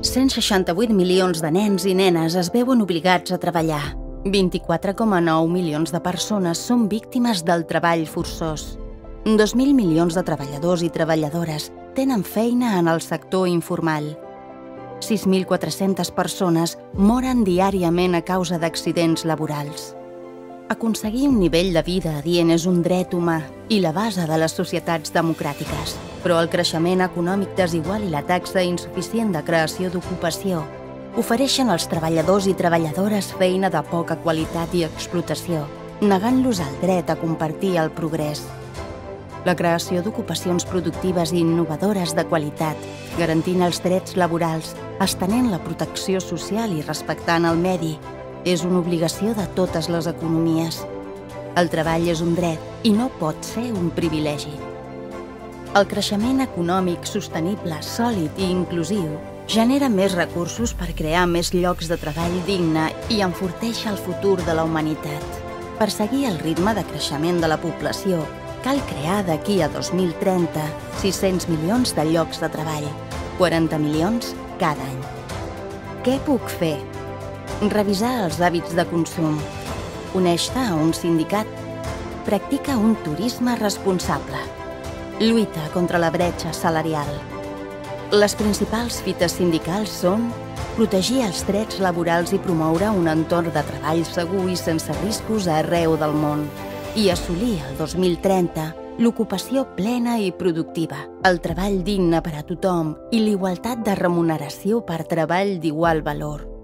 168 milions de nens i nenes es veuen obligats a treballar. 24,9 milions de persones són víctimes del treball forçós. 2.000 milions de treballadors i treballadores tenen feina en el sector informal. 6.400 persones moren diàriament a causa d'accidents laborals. Aconseguir un nivell de vida adient és un dret humà i la base de les societats democràtiques. Però el creixement econòmic desigual i la taxa insuficient de creació d'ocupació ofereixen als treballadors i treballadores feina de poca qualitat i explotació, negant-los el dret a compartir el progrés. La creació d'ocupacions productives i innovadores de qualitat, garantint els drets laborals, estenent la protecció social i respectant el medi, és una obligació de totes les economies. El treball és un dret i no pot ser un privilegi. El creixement econòmic sostenible, sòlid i inclusiu genera més recursos per crear més llocs de treball digne i enforteix el futur de la humanitat. Per seguir el ritme de creixement de la població, cal crear d'aquí a 2030 600 milions de llocs de treball, 40 milions cada any. Què puc fer? Revisar els hàbits de consum, uneix-te a un sindicat, practica un turisme responsable, lluita contra la bretxa salarial. Les principals fites sindicals són protegir els drets laborals i promoure un entorn de treball segur i sense riscos arreu del món i assolir el 2030 l'ocupació plena i productiva, el treball digne per a tothom i l'igualtat de remuneració per treball d'igual valor.